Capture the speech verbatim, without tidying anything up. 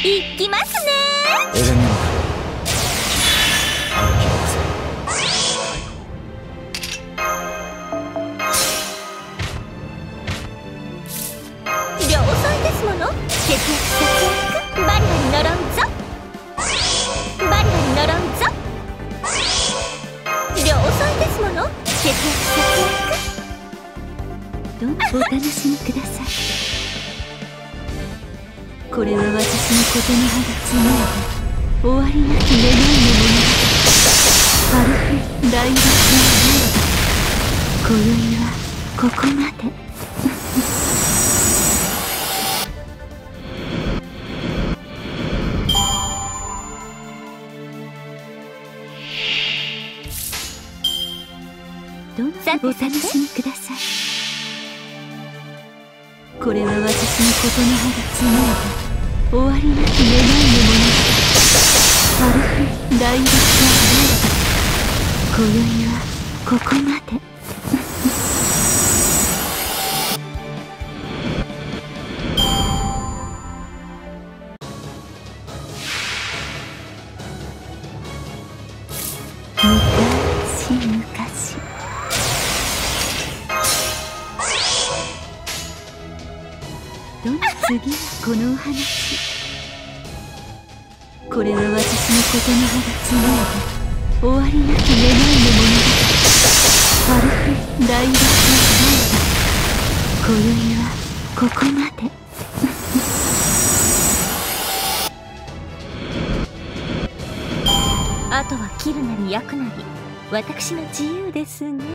行きますね。 エレメンタル歩き出せ。 良妻ですもの。節約節約、バリバリ呪うぞ。バリバリ呪うぞ。良妻ですもの。節約節約。どうぞお楽しみください。これは私のことの葉が紡いだ終わりなき願いのもの。パルフェ大仏の今宵はここまで。どうぞお楽しみください。これは私のことの葉が紡いだ終わりなき願いのもの。パルフェ大仏の今宵はここまで。昔昔どう次はこのお話。これは私のことの葉が紡いだ終わりなき願いのもの。パルフェ大仏の今宵はここまで。あとは切るなり焼くなり私の自由ですね。